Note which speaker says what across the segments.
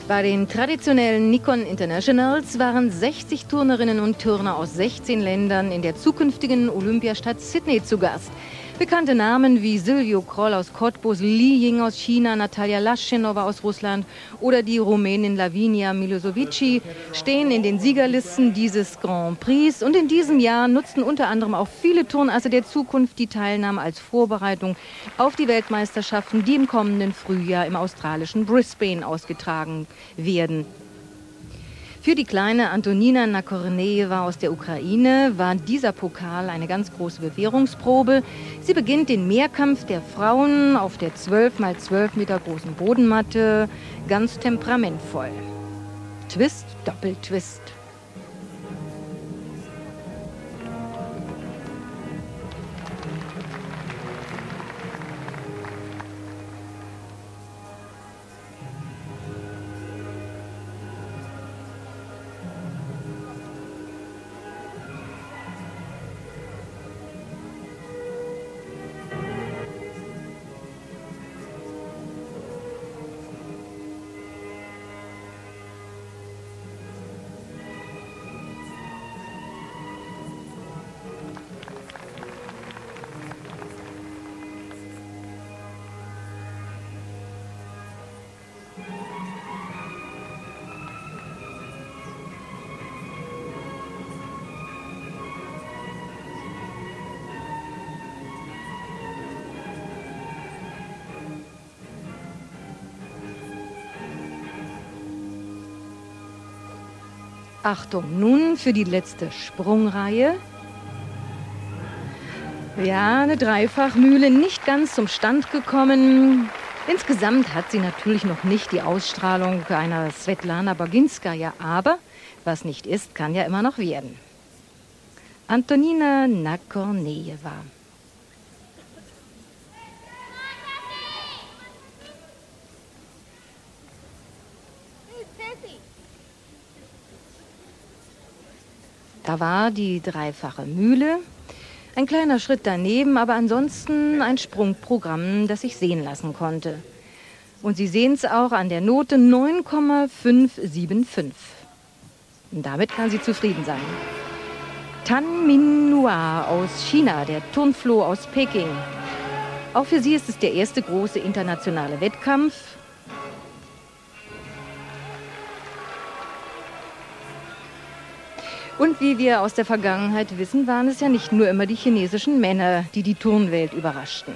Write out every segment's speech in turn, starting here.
Speaker 1: Bei den traditionellen Nikon Internationals waren 60 Turnerinnen und Turner aus 16 Ländern in der zukünftigen Olympiastadt Sydney zu Gast. Bekannte Namen wie Silvio Kroll aus Cottbus, Li Ying aus China, Natalia Laschenova aus Russland oder die Rumänin Lavinia Milosevici stehen in den Siegerlisten dieses Grand Prix. Und in diesem Jahr nutzten unter anderem auch viele Turnasse der Zukunft die Teilnahme als Vorbereitung auf die Weltmeisterschaften, die im kommenden Frühjahr im australischen Brisbane ausgetragen werden. Für die kleine Antonina Nakornejewa aus der Ukraine war dieser Pokal eine ganz große Bewährungsprobe. Sie beginnt den Mehrkampf der Frauen auf der 12 x 12 Meter großen Bodenmatte ganz temperamentvoll. Twist, Doppeltwist. Achtung, nun für die letzte Sprungreihe. Ja, eine Dreifachmühle, nicht ganz zum Stand gekommen. Insgesamt hat sie natürlich noch nicht die Ausstrahlung einer Svetlana Baginskaja, aber was nicht ist, kann ja immer noch werden. Antonina Nakornejewa. Da war die dreifache Mühle, ein kleiner Schritt daneben, aber ansonsten ein Sprungprogramm, das sich sehen lassen konnte. Und Sie sehen es auch an der Note 9,575. Und damit kann sie zufrieden sein. Tan Minhua aus China, der Turnfloh aus Peking. Auch für sie ist es der erste große internationale Wettkampf. Und wie wir aus der Vergangenheit wissen, waren es ja nicht nur immer die chinesischen Männer, die die Turnwelt überraschten.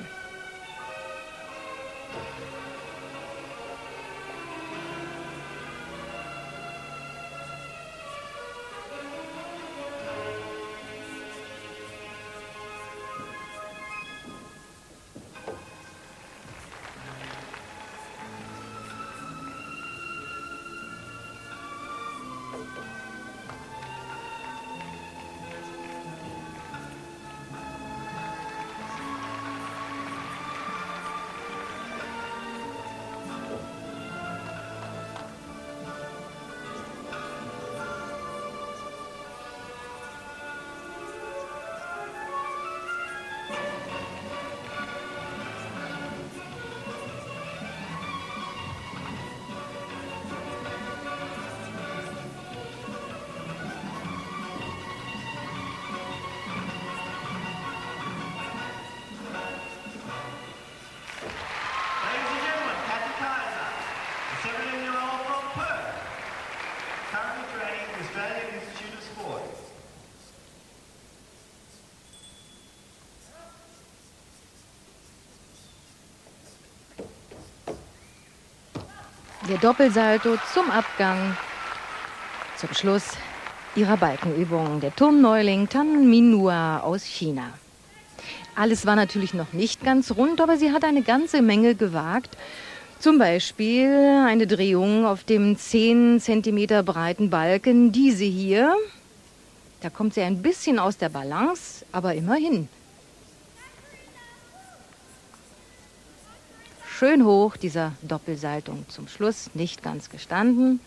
Speaker 1: Der Doppelsalto zum Abgang, zum Schluss ihrer Balkenübung, der Turnneuling Tan Minhua aus China. Alles war natürlich noch nicht ganz rund, aber sie hat eine ganze Menge gewagt. Zum Beispiel eine Drehung auf dem 10 cm breiten Balken, diese hier. Da kommt sie ein bisschen aus der Balance, aber immerhin. Schön hoch, dieser Doppelsalto zum Schluss, nicht ganz gestanden.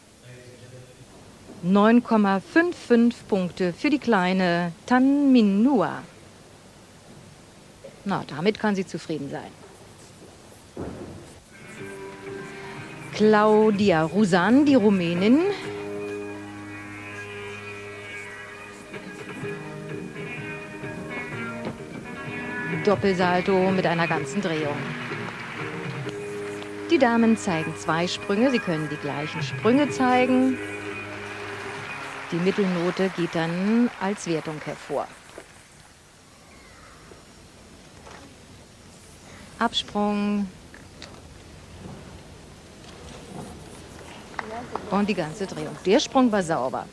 Speaker 1: 9,55 Punkte für die kleine Tan Minhua. Na, damit kann sie zufrieden sein. Claudia Rusan, die Rumänin. Doppelsalto mit einer ganzen Drehung. Die Damen zeigen 2 Sprünge. Sie können die gleichen Sprünge zeigen. Die Mittelnote geht dann als Wertung hervor. Absprung. Und die ganze Drehung. Der Sprung war sauber.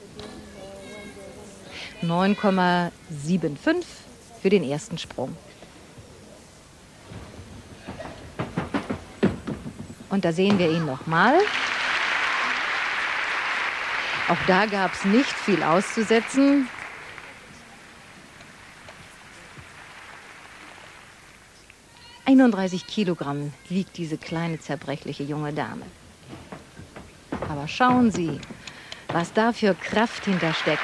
Speaker 1: 9,75 für den ersten Sprung. Und da sehen wir ihn nochmal. Auch da gab es nicht viel auszusetzen. –31 Kilogramm wiegt diese kleine, zerbrechliche junge Dame. Aber schauen Sie, was da für Kraft hintersteckt.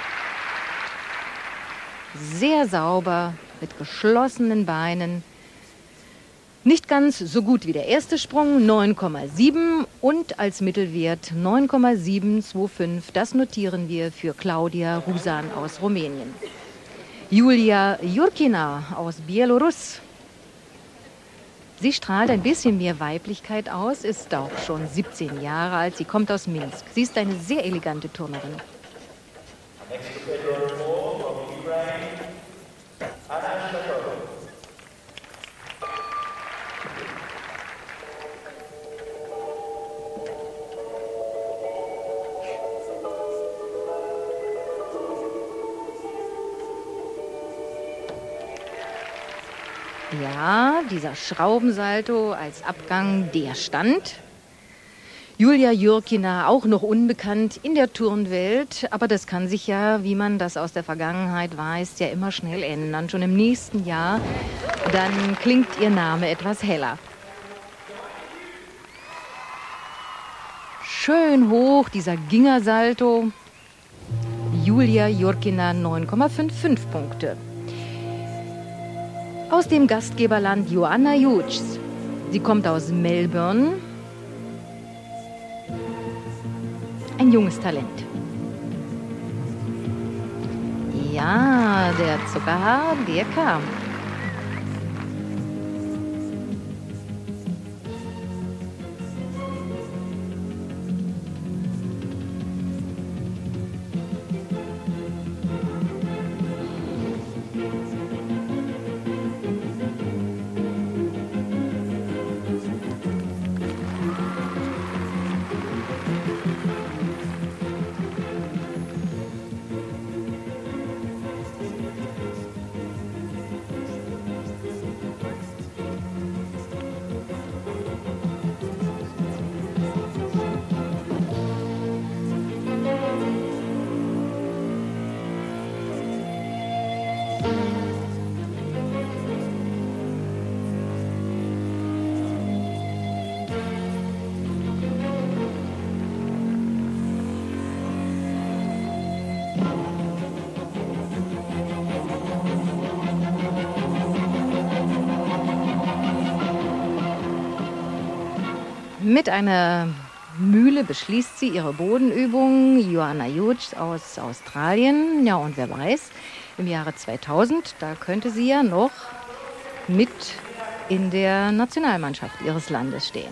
Speaker 1: Sehr sauber, mit geschlossenen Beinen. Nicht ganz so gut wie der erste Sprung, 9,7 und als Mittelwert 9,725. Das notieren wir für Claudia Rusan aus Rumänien. Julia Jurkina aus Belarus. Sie strahlt ein bisschen mehr Weiblichkeit aus, ist auch schon 17 Jahre alt. Sie kommt aus Minsk. Sie ist eine sehr elegante Turnerin. Ja, dieser Schraubensalto als Abgang, der stand. Julia Jurkina, auch noch unbekannt in der Turnwelt, aber das kann sich ja, wie man das aus der Vergangenheit weiß, ja immer schnell ändern. Schon im nächsten Jahr, dann klingt ihr Name etwas heller. Schön hoch, dieser Gingersalto. Julia Jurkina, 9,55 Punkte. Aus dem Gastgeberland Joanna Juc. Sie kommt aus Melbourne. Ein junges Talent. Ja, der Zuckerhahn, der kam. Mit einer Mühle beschließt sie ihre Bodenübung. Joanna Juc aus Australien. Ja, und wer weiß, im Jahre 2000, da könnte sie ja noch mit in der Nationalmannschaft ihres Landes stehen.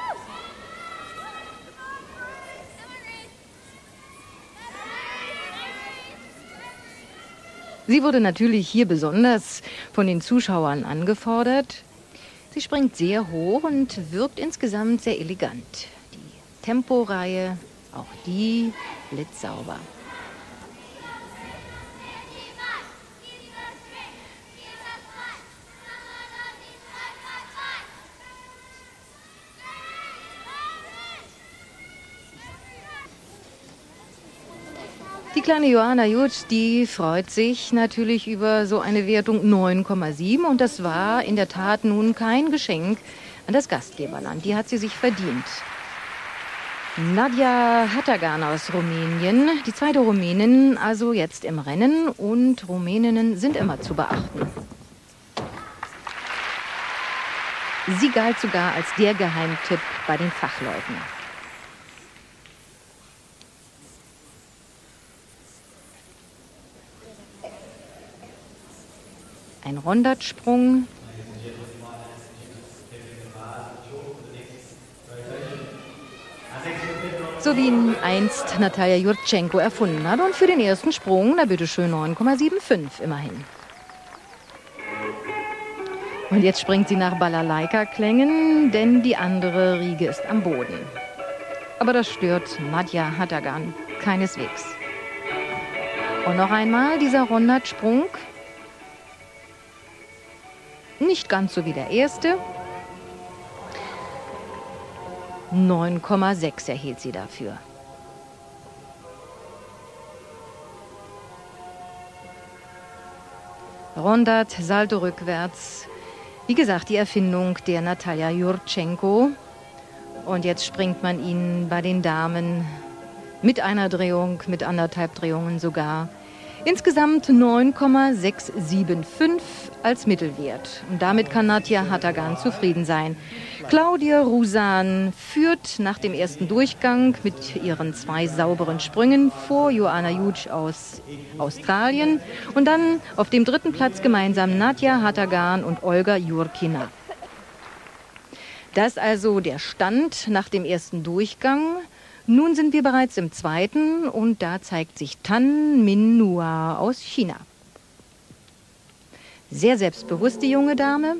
Speaker 1: Sie wurde natürlich hier besonders von den Zuschauern angefordert. Sie springt sehr hoch und wirkt insgesamt sehr elegant. Die Temporeihe, auch die blitzsauber. Die kleine Joanna Juc, die freut sich natürlich über so eine Wertung 9,7 und das war in der Tat nun kein Geschenk an das Gastgeberland. Die hat sie sich verdient. Nadja Hatagan aus Rumänien, die zweite Rumänin, also jetzt im Rennen, und Rumäninnen sind immer zu beachten. Sie galt sogar als der Geheimtipp bei den Fachleuten. Ein Rondatsprung. So wie ihn einst Natalia Jurtschenko erfunden hat. Und für den ersten Sprung, na bitteschön, 9,75 immerhin. Und jetzt springt sie nach Balalaika-Klängen, denn die andere Riege ist am Boden. Aber das stört Nadja Hatagan keineswegs. Und noch einmal dieser Rondatsprung. Nicht ganz so wie der erste. 9,6 erhielt sie dafür. Rondat, Salto rückwärts. Wie gesagt, die Erfindung der Natalia Jurtschenko. Und jetzt springt man ihn bei den Damen mit einer Drehung, mit 1,5 Drehungen sogar. Insgesamt 9,675 als Mittelwert. Und damit kann Nadja Hatagan zufrieden sein. Claudia Rusan führt nach dem ersten Durchgang mit ihren 2 sauberen Sprüngen vor Joanna Huge aus Australien. Und dann auf dem 3. Platz gemeinsam Nadja Hatagan und Olga Jurkina. Das ist also der Stand nach dem ersten Durchgang. Nun sind wir bereits im 2. und da zeigt sich Tan Min-hua aus China. Sehr selbstbewusst, die junge Dame.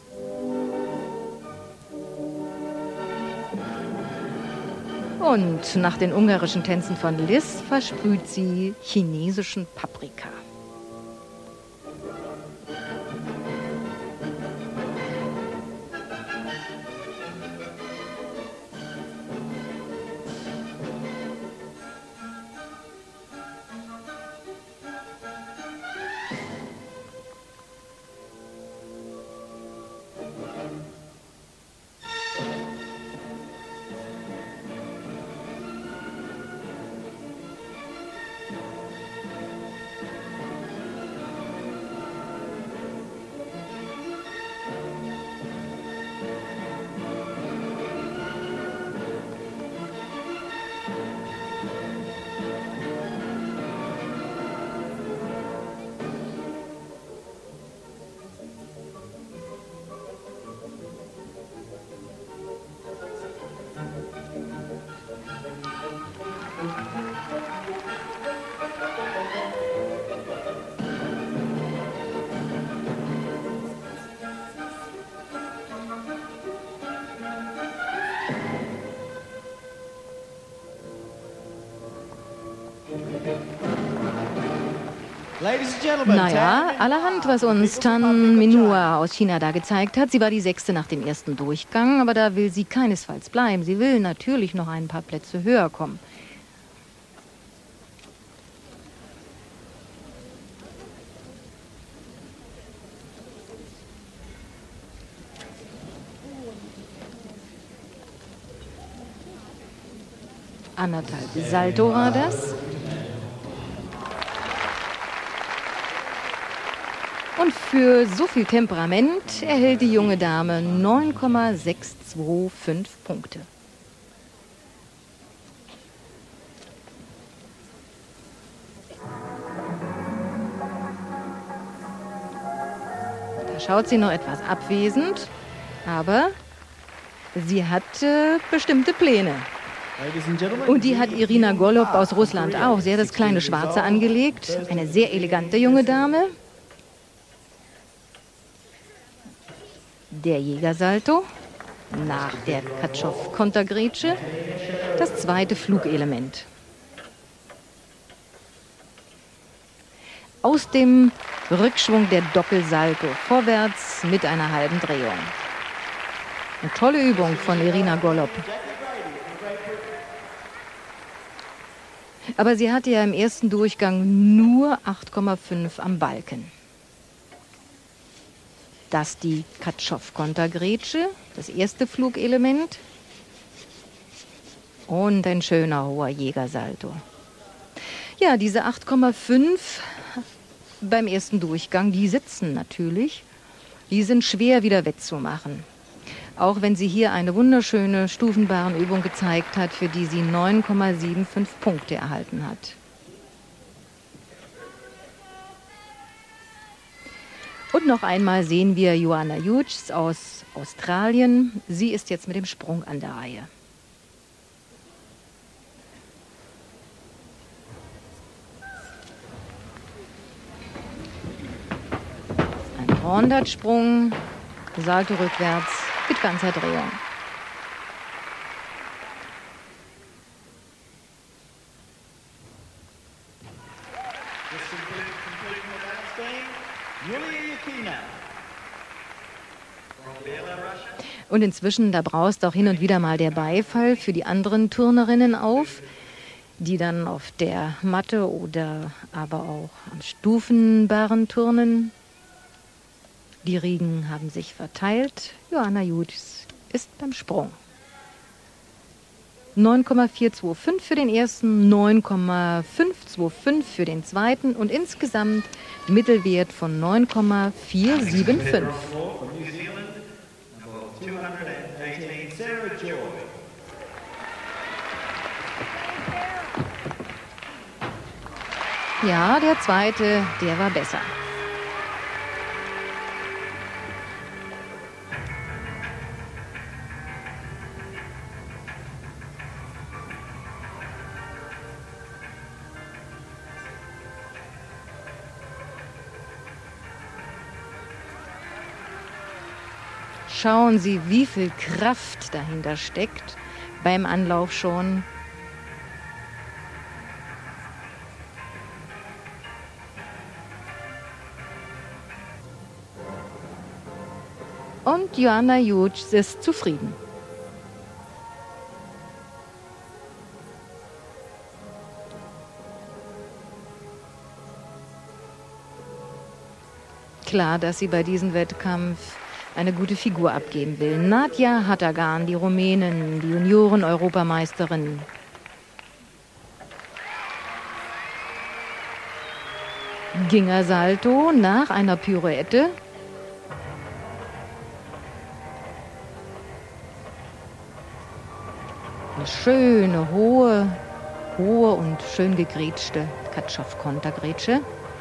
Speaker 1: Und nach den ungarischen Tänzen von Liz versprüht sie chinesischen Paprika. Naja, allerhand, was uns Tan Min-hua aus China da gezeigt hat. Sie war die 6. nach dem ersten Durchgang, aber da will sie keinesfalls bleiben. Sie will natürlich noch ein paar Plätze höher kommen. Anderthalb Salto war das. Und für so viel Temperament erhält die junge Dame 9,625 Punkte. Da schaut sie noch etwas abwesend, aber sie hat bestimmte Pläne. Und die hat Irina Golob aus Russland auch. Sie hat das kleine Schwarze angelegt, eine sehr elegante junge Dame. Der Jägersalto nach der Katschow-Kontergrätsche, das 2. Flugelement. Aus dem Rückschwung der Doppelsalto vorwärts mit einer halben Drehung. Eine tolle Übung von Irina Golob. Aber sie hatte ja im ersten Durchgang nur 8,5 am Balken. Das die Katschow-Kontergrätsche, das erste Flugelement. Und ein schöner hoher Jägersalto. Ja, diese 8,5 beim ersten Durchgang, die sitzen natürlich. Die sind schwer wieder wettzumachen. Auch wenn sie hier eine wunderschöne Stufenbahnübung gezeigt hat, für die sie 9,75 Punkte erhalten hat. Und noch einmal sehen wir Joanna Hughes aus Australien. Sie ist jetzt mit dem Sprung an der Reihe. Ein Rondat-Sprung, Salto rückwärts mit ganzer Drehung. Und inzwischen, da braust auch hin und wieder mal der Beifall für die anderen Turnerinnen auf, die dann auf der Matte oder aber auch am Stufenbarren turnen. Die Riegen haben sich verteilt. Joanna Hughes ist beim Sprung. 9,425 für den ersten, 9,525 für den zweiten und insgesamt Mittelwert von 9,475. Ja, der zweite, der war besser. Schauen Sie, wie viel Kraft dahinter steckt, beim Anlauf schon. Und Joanna Hughes ist zufrieden. Klar, dass sie bei diesem Wettkampf eine gute Figur abgeben will. Nadja Hatagan, die Rumänin, die Junioren-Europameisterin. Gingersalto nach einer Pirouette. Eine schöne, hohe und schön gegrätschte Katschow-Kontergrätsche.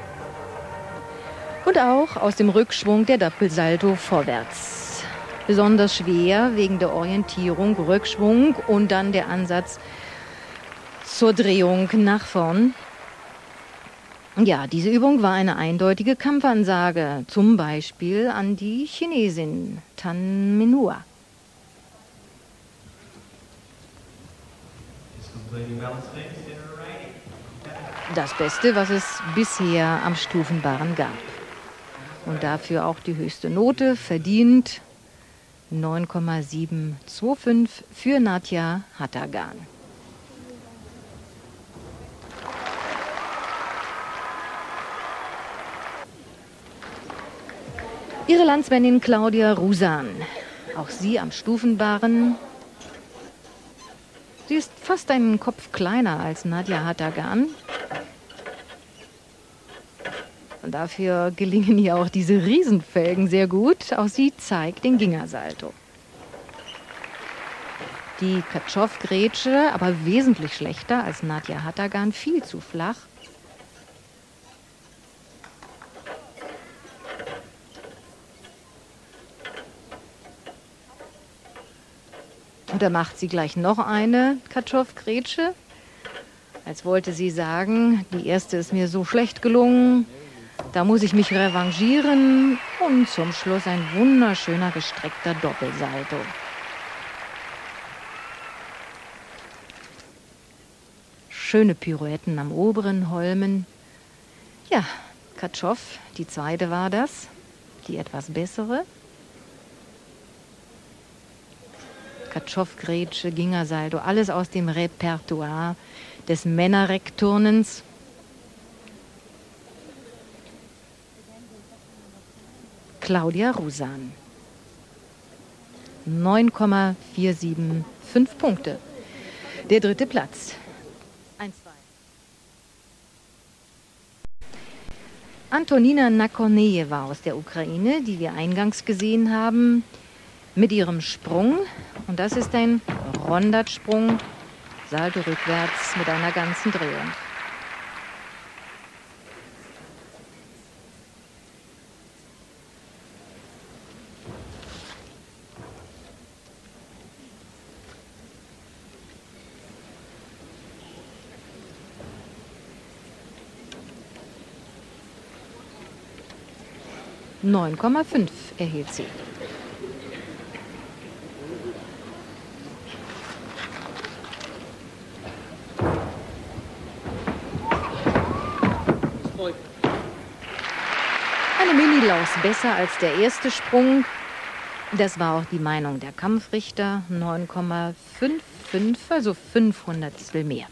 Speaker 1: Und auch aus dem Rückschwung der Doppelsalto vorwärts. Besonders schwer wegen der Orientierung, Rückschwung und dann der Ansatz zur Drehung nach vorn. Ja, diese Übung war eine eindeutige Kampfansage, zum Beispiel an die Chinesin Tan Minhua. Das Beste, was es bisher am Stufenbarren gab. Und dafür auch die höchste Note verdient 9,725 für Nadja Hatagan. Ihre Landsmännin Claudia Rusan, auch sie am Stufenbarren. Sie ist fast einen Kopf kleiner als Nadja Hatagan. Und dafür gelingen ihr auch diese Riesenfelgen sehr gut. Auch sie zeigt den Gingersalto. Die Katschow-Grätsche aber wesentlich schlechter als Nadja Hatagan, viel zu flach. Und da macht sie gleich noch eine Katschow-Grätsche. Als wollte sie sagen, die erste ist mir so schlecht gelungen. Da muss ich mich revanchieren und zum Schluss ein wunderschöner gestreckter Doppelsalto. Schöne Pirouetten am oberen Holmen. Ja, Katschow, die zweite war das, die etwas bessere. Katschow-Grätsche, Gingersalto, alles aus dem Repertoire des Männerreckturnens. Claudia Rusan. 9,475 Punkte. Der dritte Platz. 1-2. Antonina Nakornejewa aus der Ukraine, die wir eingangs gesehen haben, mit ihrem Sprung. Und das ist ein Rondat-Sprung, Salto rückwärts mit einer ganzen Drehung. 9,5 erhielt sie. Eine Mini-Laus besser als der erste Sprung. Das war auch die Meinung der Kampfrichter. 9,55, also 500stel mehr.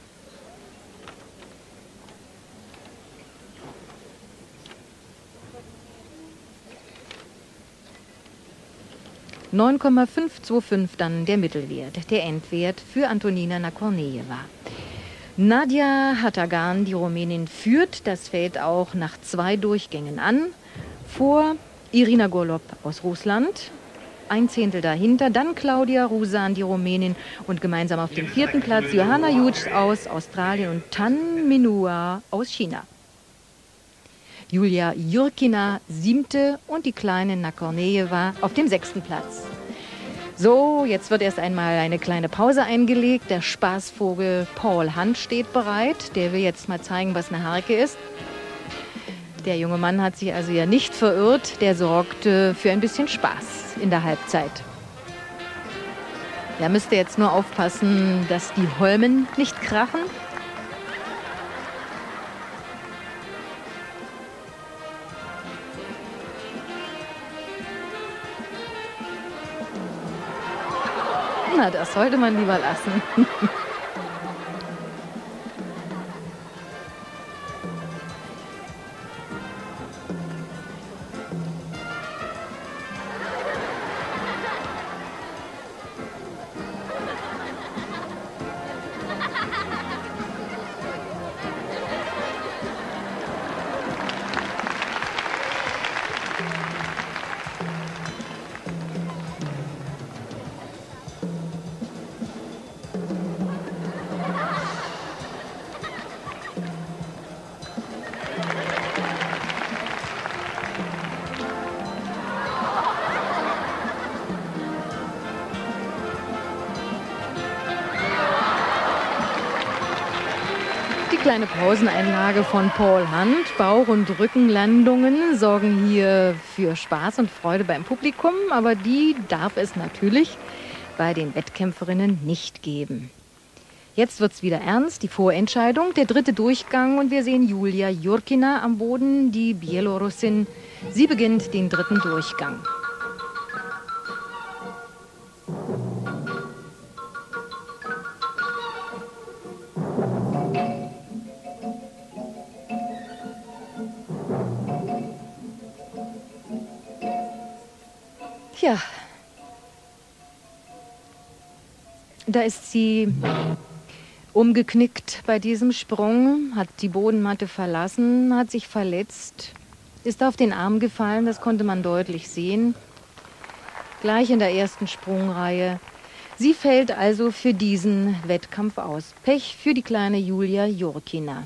Speaker 1: (9,525) dann der Mittelwert, der Endwert für Antonina Nakornejewa. Nadja Hatagan, die Rumänin, führt das Feld auch nach 2 Durchgängen an. Vor Irina Golob aus Russland, 1/10 dahinter, dann Claudia Rusan, die Rumänin, und gemeinsam auf dem 4. Platz Johanna Juc aus Australien und Tan Minua aus China. Julia Jurkina 7. und die kleine Nakornejewa auf dem 6. Platz. So, jetzt wird erst einmal eine kleine Pause eingelegt. Der Spaßvogel Paul Hunt steht bereit. Der will jetzt mal zeigen, was eine Harke ist. Der junge Mann hat sich also ja nicht verirrt. Der sorgt für ein bisschen Spaß in der Halbzeit. Er müsste jetzt nur aufpassen, dass die Holmen nicht krachen. Na, das sollte man lieber lassen. Kleine Pauseneinlage von Paul Hunt. Bauch- und Rückenlandungen sorgen hier für Spaß und Freude beim Publikum, aber die darf es natürlich bei den Wettkämpferinnen nicht geben. Jetzt wird es wieder ernst, die Vorentscheidung, der 3. Durchgang, und wir sehen Julia Jurkina am Boden, die Bielorussin. Sie beginnt den 3. Durchgang. Ja, da ist sie umgeknickt bei diesem Sprung, hat die Bodenmatte verlassen, hat sich verletzt, ist auf den Arm gefallen, das konnte man deutlich sehen, gleich in der ersten Sprungreihe. Sie fällt also für diesen Wettkampf aus. Pech für die kleine Julia Jurkina.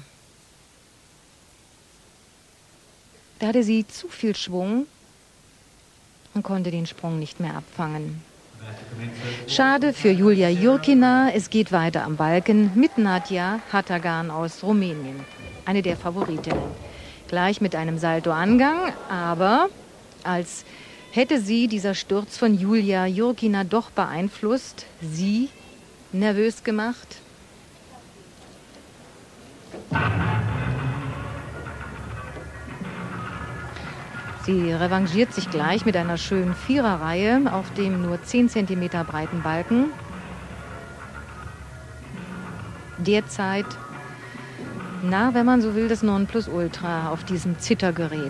Speaker 1: Da hatte sie zu viel Schwung und konnte den Sprung nicht mehr abfangen. Schade für Julia Jurkina. Es geht weiter am Balken mit Nadja Hatagan aus Rumänien, eine der Favoritinnen. Gleich mit einem Saltoangang, aber als hätte sie dieser Sturz von Julia Jurkina doch beeinflusst, sie nervös gemacht. Sie revanchiert sich gleich mit einer schönen Viererreihe auf dem nur 10 cm breiten Balken. Derzeit, wenn man so will, das Nonplusultra auf diesem Zittergerät.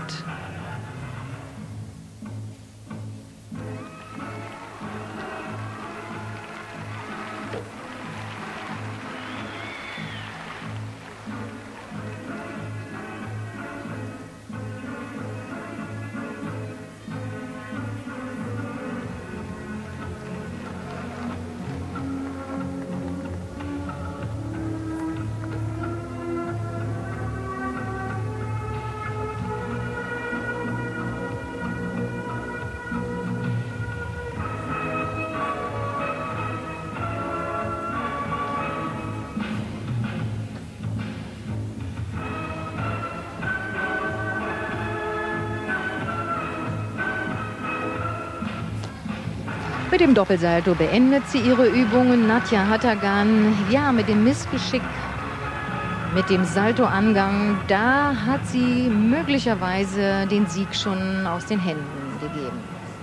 Speaker 1: Mit dem Doppelsalto beendet sie ihre Übungen. Nadja Hatagan, ja, mit dem Missgeschick, mit dem Saltoangang, da hat sie möglicherweise den Sieg schon aus den Händen gegeben.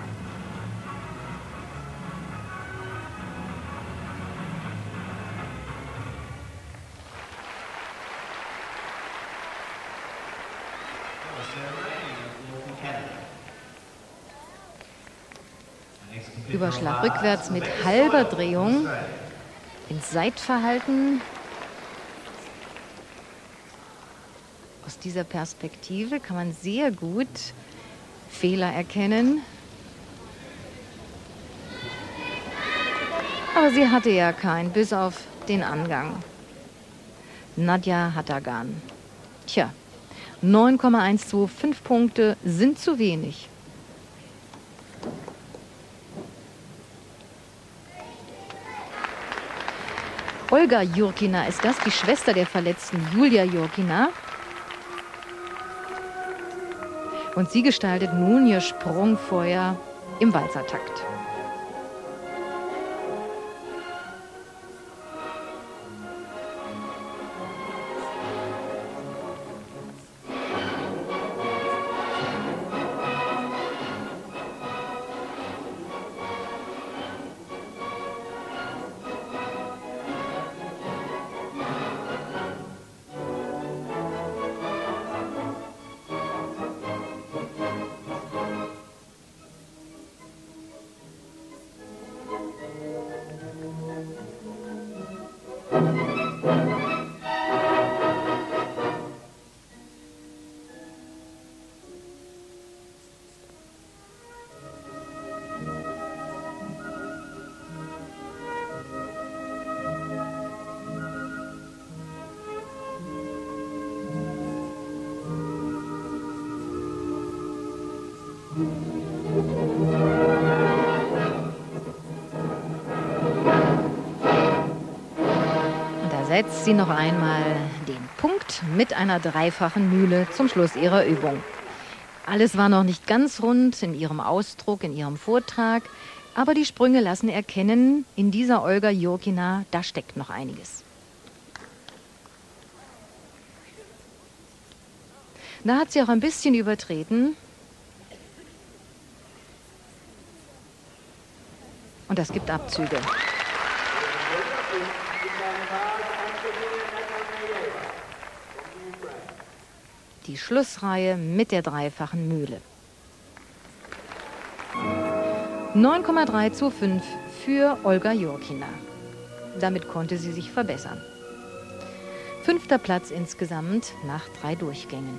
Speaker 1: Überschlag rückwärts mit halber Drehung ins Seitverhalten. Aus dieser Perspektive kann man sehr gut Fehler erkennen. Aber sie hatte ja keinen, bis auf den Angang. Nadja Hatagan. Tja, 9,125 Punkte sind zu wenig. Olga Jurkina ist das, die Schwester der verletzten Julia Jurkina. Und sie gestaltet nun ihr Sprungfeuer im Walzertakt. Setzt sie noch einmal den Punkt mit einer dreifachen Mühle zum Schluss ihrer Übung. Alles war noch nicht ganz rund in ihrem Ausdruck, in ihrem Vortrag, aber die Sprünge lassen erkennen, in dieser Olga Jurkina, da steckt noch einiges. Da hat sie auch ein bisschen übertreten. Und das gibt Abzüge. Die Schlussreihe mit der dreifachen Mühle. 9,325 für Olga Jurkina. Damit konnte sie sich verbessern. 5. Platz insgesamt nach 3 Durchgängen.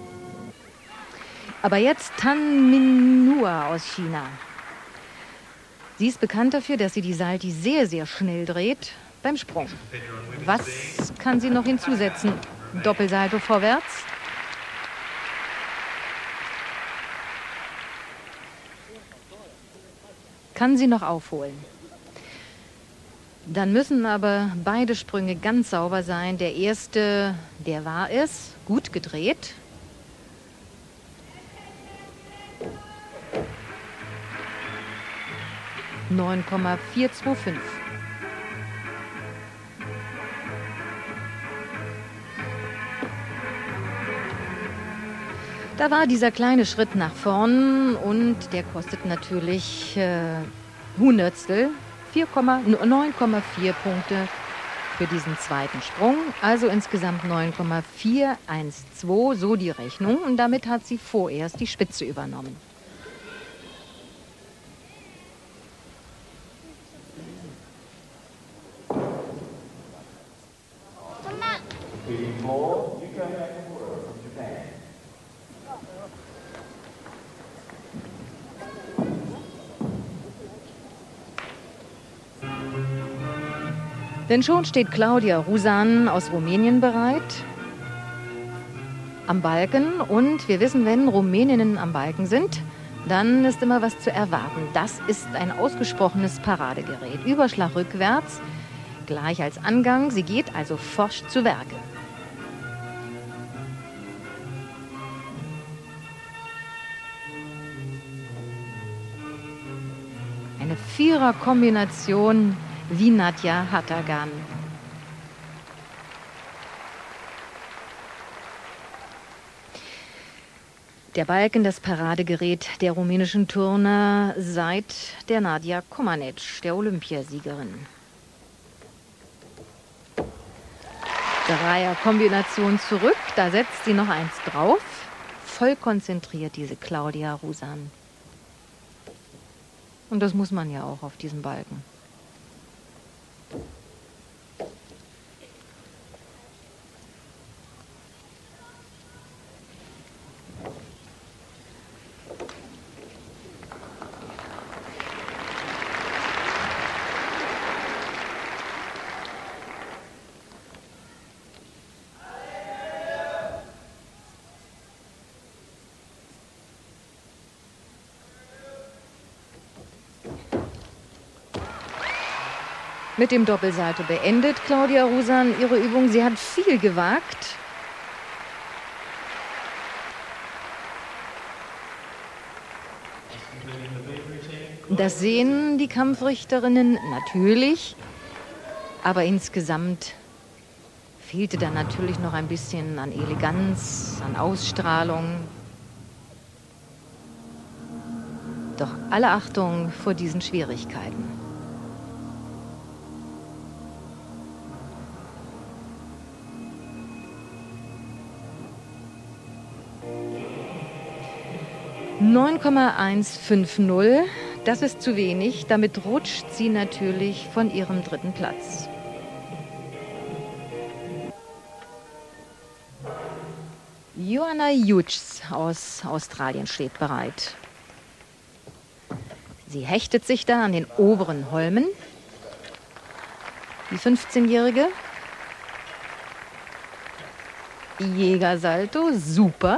Speaker 1: Aber jetzt Tan Minhua aus China. Sie ist bekannt dafür, dass sie die Salti sehr, sehr schnell dreht beim Sprung. Was kann sie noch hinzusetzen? Doppelsalto vorwärts. Kann sie noch aufholen. Dann müssen aber beide Sprünge ganz sauber sein. Der erste, der war es, gut gedreht. (9,425). Da war dieser kleine Schritt nach vorn und der kostet natürlich Hundertstel, 9,4 Punkte für diesen zweiten Sprung. Also insgesamt 9,412, so die Rechnung. Und damit hat sie vorerst die Spitze übernommen. Denn schon steht Claudia Rusan aus Rumänien bereit am Balken. Und wir wissen, wenn Rumäninnen am Balken sind, dann ist immer was zu erwarten. Das ist ein ausgesprochenes Paradegerät. Überschlag rückwärts, gleich als Angang. Sie geht also forsch zu Werke. Eine Vierer-Kombination wie Nadja Hatagan. Der Balken, das Paradegerät der rumänischen Turner seit der Nadia Comaneci, der Olympiasiegerin. Dreier-Kombination zurück, da setzt sie noch eins drauf. Voll konzentriert diese Claudia Rusan. Und das muss man ja auch auf diesem Balken. Mit dem Doppelsalto beendet Claudia Rusan ihre Übung. Sie hat viel gewagt. Das sehen die Kampfrichterinnen natürlich. Aber insgesamt fehlte dann natürlich noch ein bisschen an Eleganz, an Ausstrahlung. Doch alle Achtung vor diesen Schwierigkeiten. (9,150), das ist zu wenig. Damit rutscht sie natürlich von ihrem dritten Platz. Joanna Hughes aus Australien steht bereit. Sie hechtet sich da an den oberen Holmen. Die 15-Jährige. Jägersalto, super.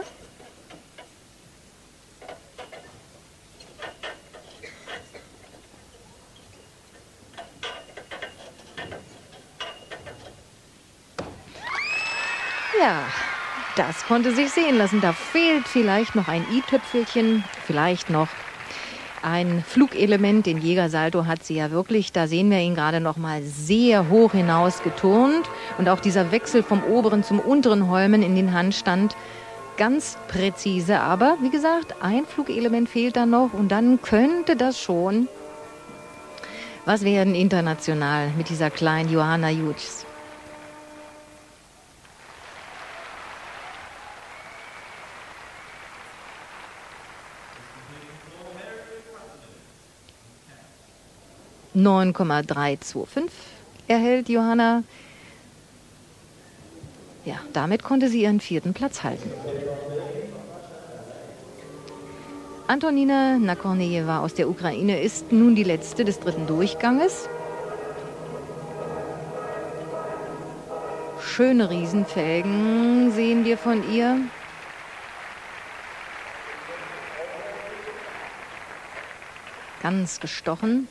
Speaker 1: Ja, das konnte sich sehen lassen. Da fehlt vielleicht noch ein i-Tüpfelchen, vielleicht noch ein Flugelement. Den Jägersalto hat sie ja wirklich, da sehen wir ihn gerade noch mal sehr hoch hinaus geturnt. Und auch dieser Wechsel vom oberen zum unteren Holmen in den Handstand, ganz präzise. Aber wie gesagt, ein Flugelement fehlt da noch und dann könnte das schon was werden international mit dieser kleinen Joanna Hughes. (9,325) erhält Johanna. Ja, damit konnte sie ihren vierten Platz halten. Antonina Nakornejewa aus der Ukraine ist nun die letzte des dritten Durchganges. Schöne Riesenfelgen sehen wir von ihr. Ganz gestochen.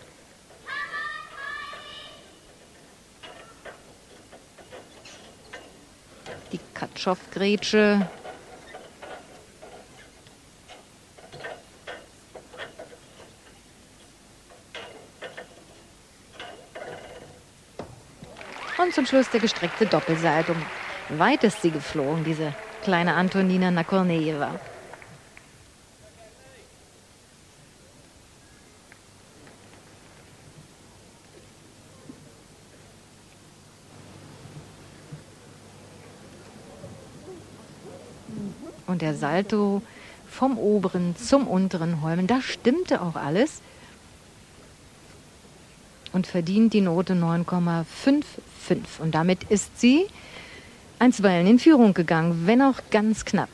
Speaker 1: Die Katschow-Grätsche. Und zum Schluss der gestreckte Doppelsalto. Weit ist sie geflogen, diese kleine Antonina Nakornejewa. Und der Salto vom oberen zum unteren Holmen, da stimmte auch alles. Und verdient die Note 9,55. Und damit ist sie einstweilen in Führung gegangen, wenn auch ganz knapp.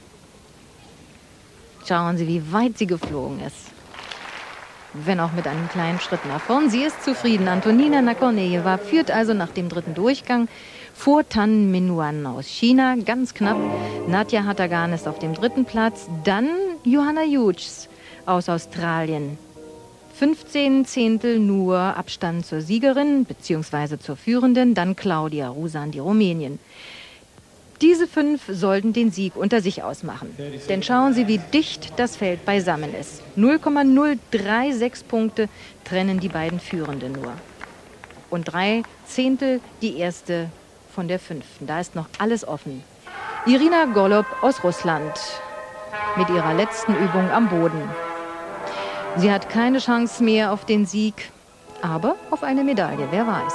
Speaker 1: Schauen Sie, wie weit sie geflogen ist. Wenn auch mit einem kleinen Schritt nach vorn. Sie ist zufrieden. Antonina Nakornejewa führt also nach dem dritten Durchgang vor Tan Minuan aus China. Ganz knapp. Nadja Hatagan ist auf dem dritten Platz. Dann Joanna Hughes aus Australien. 15 Zehntel nur Abstand zur Siegerin bzw. zur Führenden. Dann Claudia Rusan, die Rumänien. Diese 5 sollten den Sieg unter sich ausmachen. Denn schauen Sie, wie dicht das Feld beisammen ist. 0,036 Punkte trennen die beiden Führenden nur. Und 3 Zehntel die erste von der 5. Da ist noch alles offen. Irina Golob aus Russland mit ihrer letzten Übung am Boden. Sie hat keine Chance mehr auf den Sieg, aber auf eine Medaille, wer weiß.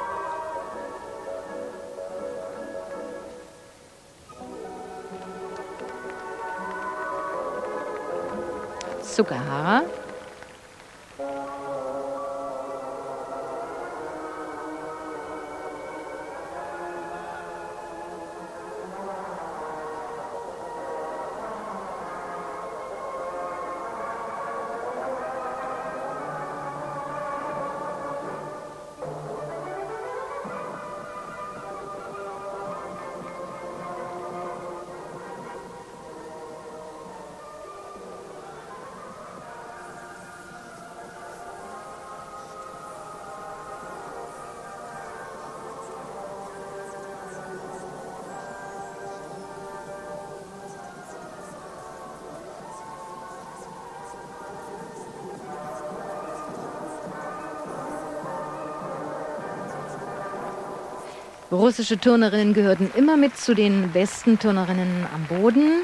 Speaker 1: Sukahara. Russische Turnerinnen gehörten immer mit zu den besten Turnerinnen am Boden.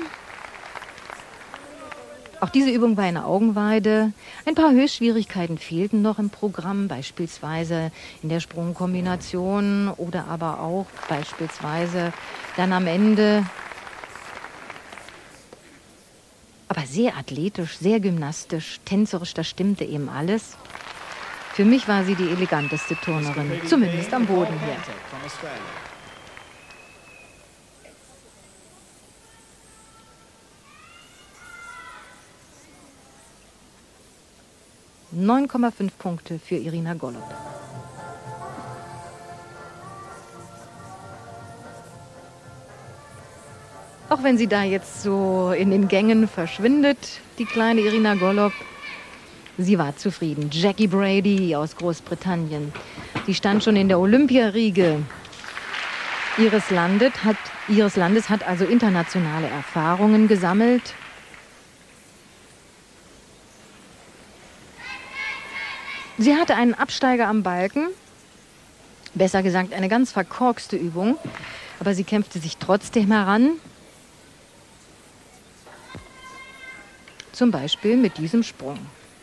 Speaker 1: Auch diese Übung war eine Augenweide. Ein paar Höchstschwierigkeiten fehlten noch im Programm, beispielsweise in der Sprungkombination oder aber auch beispielsweise dann am Ende. Aber sehr athletisch, sehr gymnastisch, tänzerisch, das stimmte eben alles. Für mich war sie die eleganteste Turnerin, zumindest am Boden hier. 9,5 Punkte für Irina Golob. Auch wenn sie da jetzt so in den Gängen verschwindet, die kleine Irina Golob, sie war zufrieden. Jackie Brady aus Großbritannien. Sie stand schon in der Olympiariege ihres Landes, hat also internationale Erfahrungen gesammelt. Sie hatte einen Absteiger am Balken, besser gesagt eine ganz verkorkste Übung, aber sie kämpfte sich trotzdem heran. Zum Beispiel mit diesem Sprung.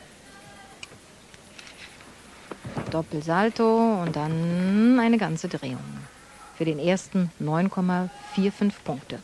Speaker 1: Doppelsalto und dann eine ganze Drehung. Für den ersten 9,45 Punkte.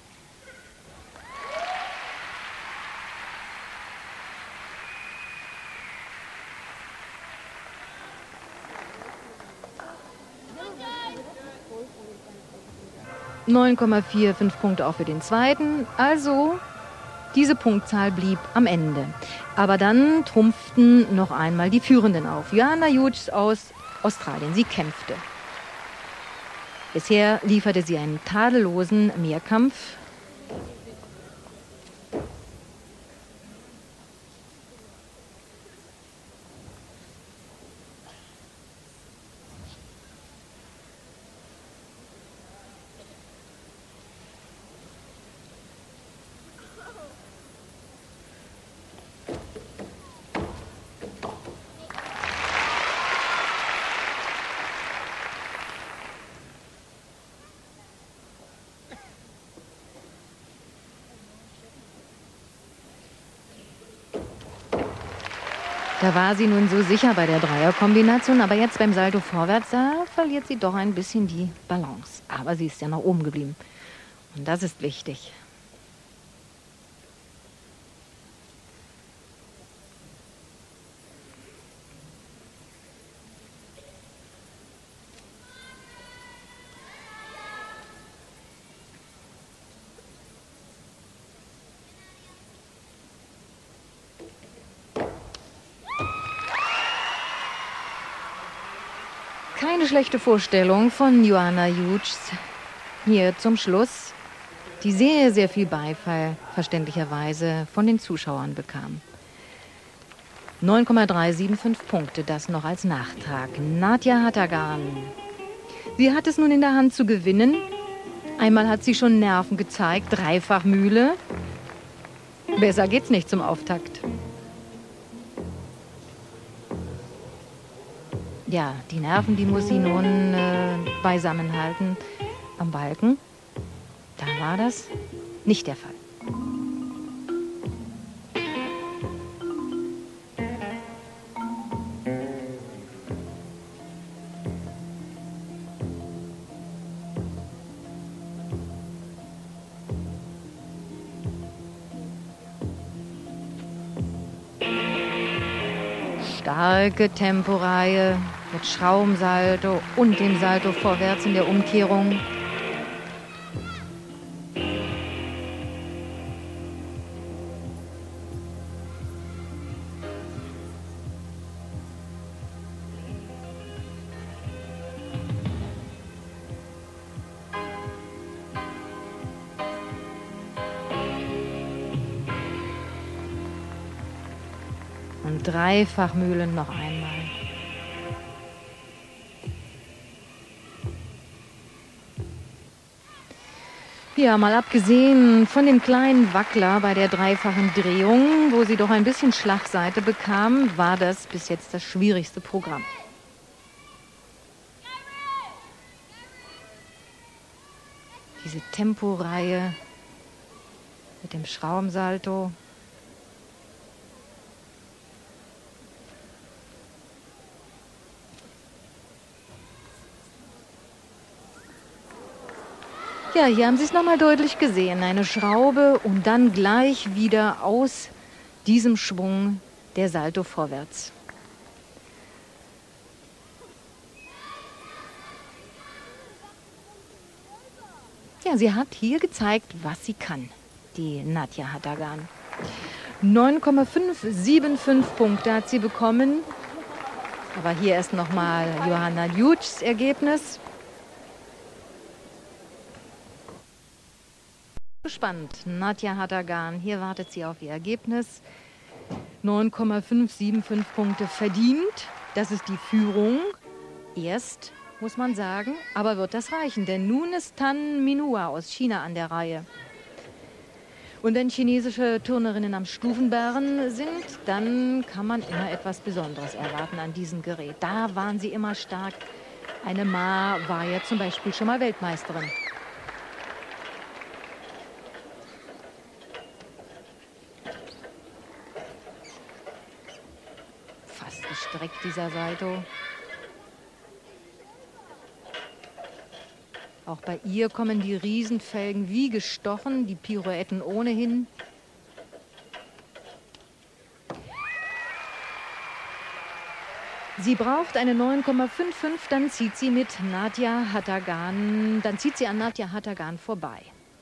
Speaker 1: ,45 Punkte auch für den zweiten. Also diese Punktzahl blieb am Ende. Aber dann trumpften noch einmal die Führenden auf. Joanna Hughes aus Australien, sie kämpfte. Bisher lieferte sie einen tadellosen Mehrkampf. Da war sie nun so sicher bei der Dreierkombination, aber jetzt beim Salto vorwärts, da verliert sie doch ein bisschen die Balance. Aber sie ist ja nach oben geblieben. Und das ist wichtig. Keine schlechte Vorstellung von Joanna Hughes hier zum Schluss, die sehr, sehr viel Beifall verständlicherweise von den Zuschauern bekam. 9,375 Punkte, das noch als Nachtrag. Nadja Hatagan. Sie hat es nun in der Hand zu gewinnen Einmal hat sie schon Nerven gezeigt, Dreifachmühle. Besser geht's nicht zum Auftakt. Ja, die Nerven, die muss sie nun beisammenhalten am Balken. Da war das nicht der Fall. Starke Temporeihe mit Schraubensalto und dem Salto vorwärts in der Umkehrung. Und Dreifachmühlen noch einmal. Ja, mal abgesehen von dem kleinen Wackler bei der dreifachen Drehung, wo sie doch ein bisschen Schlagseite bekam, war das bis jetzt das schwierigste Programm. Diese Temporeihe mit dem Schraubensalto. Ja, hier haben Sie es nochmal deutlich gesehen. Eine Schraube und dann gleich wieder aus diesem Schwung der Salto vorwärts. Ja, sie hat hier gezeigt, was sie kann, die Nadja Hatagan. 9,575 Punkte hat sie bekommen. Aber hier ist nochmal Johanna Djutschs Ergebnis. Gespannt. Nadja Hatagan, hier wartet sie auf ihr Ergebnis. 9,575 Punkte verdient. Das ist die Führung. Erst, muss man sagen, aber wird das reichen, denn nun ist Tan Minhua aus China an der Reihe. Und wenn chinesische Turnerinnen am Stufenbarren sind, dann kann man immer etwas Besonderes erwarten an diesem Gerät. Da waren sie immer stark. Eine Ma war ja zum Beispiel schon mal Weltmeisterin. Gestreckt dieser Salto. Auch bei ihr kommen die Riesenfelgen wie gestochen, die Pirouetten ohnehin. Sie braucht eine 9,55, dann zieht sie mit Nadja Hatagan, dann zieht sie an Nadja Hatagan vorbei.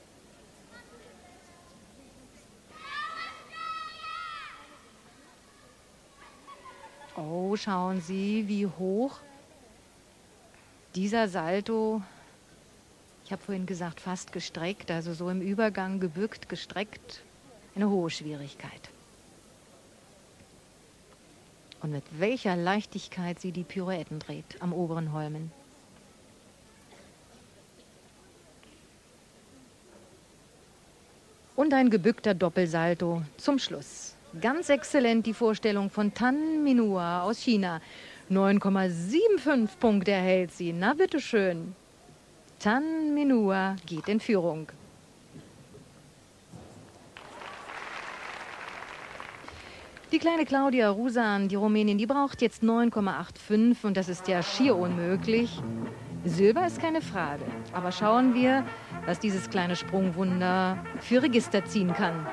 Speaker 1: Oh, schauen Sie, wie hoch dieser Salto, ich habe vorhin gesagt, fast gestreckt, also so im Übergang gebückt, gestreckt, eine hohe Schwierigkeit. Und mit welcher Leichtigkeit sie die Pirouetten dreht am oberen Holmen. Und ein gebückter Doppelsalto zum Schluss. Ganz exzellent die Vorstellung von Tan Minhua aus China. 9,75 Punkte erhält sie. Na bitteschön. Tan Minhua geht in Führung. Die kleine Claudia Rusan, die Rumänin, die braucht jetzt 9,85 und das ist ja schier unmöglich. Silber ist keine Frage. Aber schauen wir, was dieses kleine Sprungwunder für Register ziehen kann.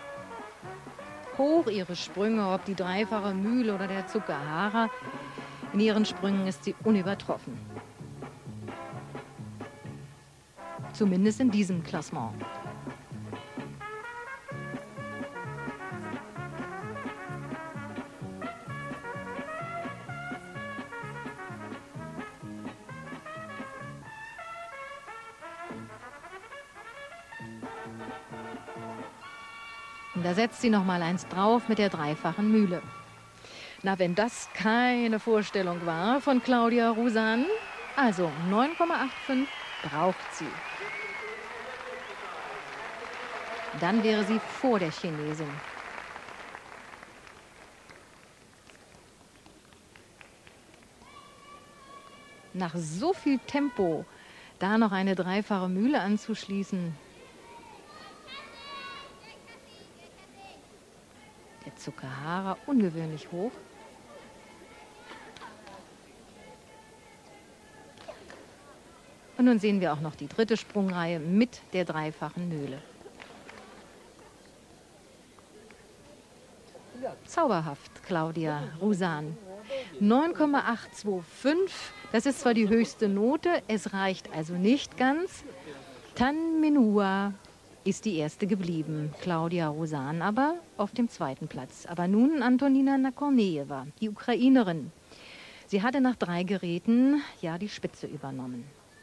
Speaker 1: Hoch ihre Sprünge, ob die dreifache Mühle oder der Tsukahara. In ihren Sprüngen ist sie unübertroffen. Zumindest in diesem Klassement. Und da setzt sie noch mal eins drauf mit der dreifachen Mühle. Na, wenn das keine Vorstellung war von Claudia Rusan, also 9,85 braucht sie. Dann wäre sie vor der Chinesin. Nach so viel Tempo da noch eine dreifache Mühle anzuschließen. Der Tsukahara ungewöhnlich hoch. Und nun sehen wir auch noch die dritte Sprungreihe mit der dreifachen Mühle. Zauberhaft, Claudia Rusan. 9,825, das ist zwar die höchste Note, es reicht also nicht ganz. Tan Minua ist die erste geblieben, Claudia Rusan aber auf dem zweiten Platz. Aber nun Antonina Nakornejewa, die Ukrainerin. Sie hatte nach 3 Geräten ja die Spitze übernommen.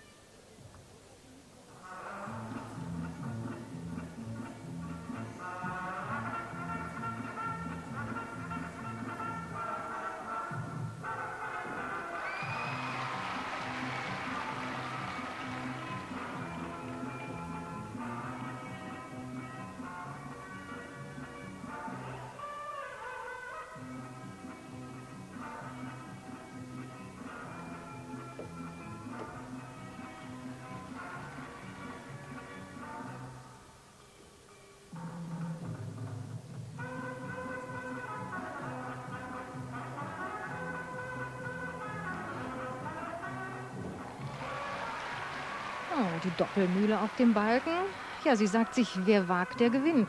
Speaker 1: Oh, die Doppelmühle auf dem Balken. Ja, sie sagt sich, wer wagt, der gewinnt.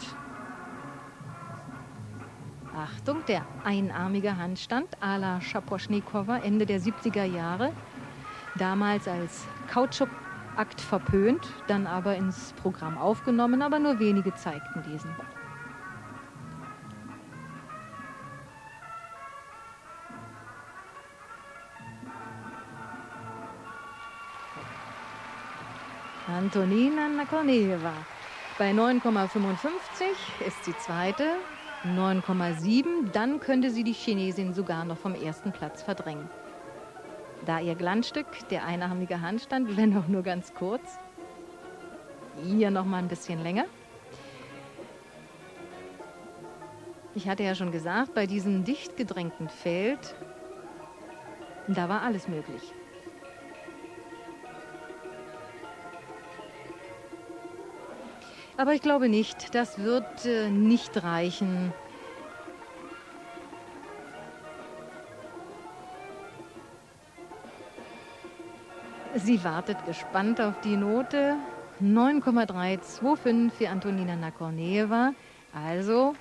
Speaker 1: Achtung, der einarmige Handstand à la Schaposchnikowa Ende der 70er Jahre. Damals als Kautschukakt verpönt, dann aber ins Programm aufgenommen, aber nur wenige zeigten diesen. Antonina Nakornejewa. Bei 9,55 ist sie zweite, 9,7. Dann könnte sie die Chinesin sogar noch vom ersten Platz verdrängen. Da ihr Glanzstück, der einarmige Handstand, wenn auch nur ganz kurz. Hier noch mal ein bisschen länger. Ich hatte ja schon gesagt, bei diesem dicht gedrängten Feld, da war alles möglich. Aber ich glaube nicht, das wird nicht reichen. Sie wartet gespannt auf die Note. 9,325 für Antonina Nakornejewa. Also,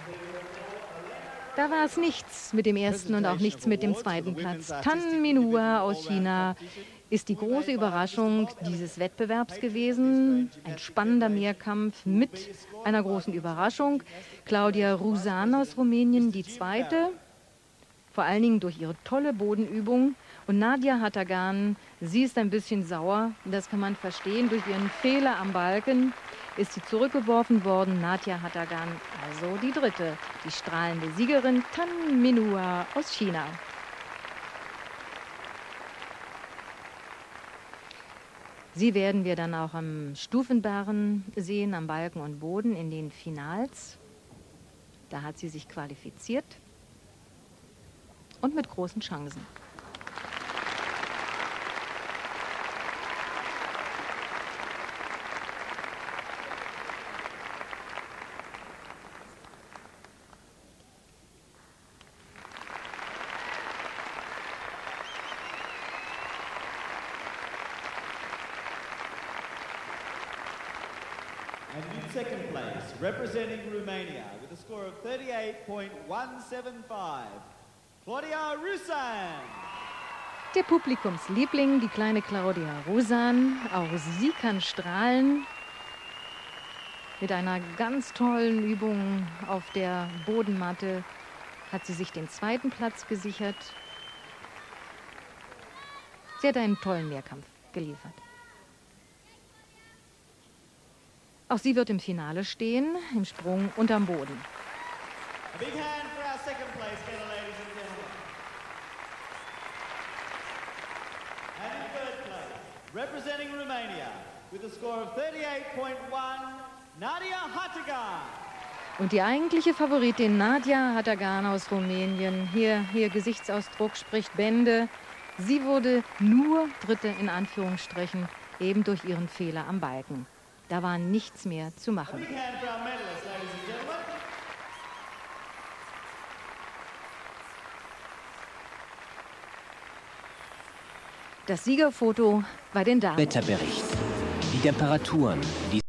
Speaker 1: da war es nichts mit dem ersten und auch nichts mit dem zweiten Platz. Tan Minua aus China ist die große Überraschung dieses Wettbewerbs gewesen. Ein spannender Mehrkampf mit einer großen Überraschung. Claudia Rusan aus Rumänien, die zweite, vor allen Dingen durch ihre tolle Bodenübung. Und Nadia Hatagan, sie ist ein bisschen sauer, das kann man verstehen. Durch ihren Fehler am Balken ist sie zurückgeworfen worden. Nadia Hatagan, also die dritte, die strahlende Siegerin Tan Minua aus China. Sie werden wir dann auch am Stufenbarren sehen, am Balken und Boden in den Finals. Da hat sie sich qualifiziert und mit großen Chancen.
Speaker 2: And in second place, representing Romania with a score of 38.175, Claudia Rusan.
Speaker 1: Der Publikumsliebling, die kleine Claudia Rosan, auch sie kann strahlen. Mit einer ganz tollen Übung auf der Bodenmatte hat sie sich den 2. Platz gesichert. Sie hat einen tollen Mehrkampf geliefert. Auch sie wird im Finale stehen, im Sprung und am Boden.
Speaker 2: A big hand for our second place getter, ladies and gentlemen. And in third place, representing Romania, with a score of 38.1, Nadia Hatagan.
Speaker 1: Und die eigentliche Favoritin Nadia Hatagan aus Rumänien, hier ihr Gesichtsausdruck spricht Bände. Sie wurde nur Dritte in Anführungsstrichen, eben durch ihren Fehler am Balken. Da war nichts mehr zu
Speaker 2: A
Speaker 1: machen.
Speaker 2: big hand for our medalists, ladies and gentlemen.
Speaker 1: Das Siegerfoto bei den Damen.
Speaker 3: Wetterbericht. Die Temperaturen, die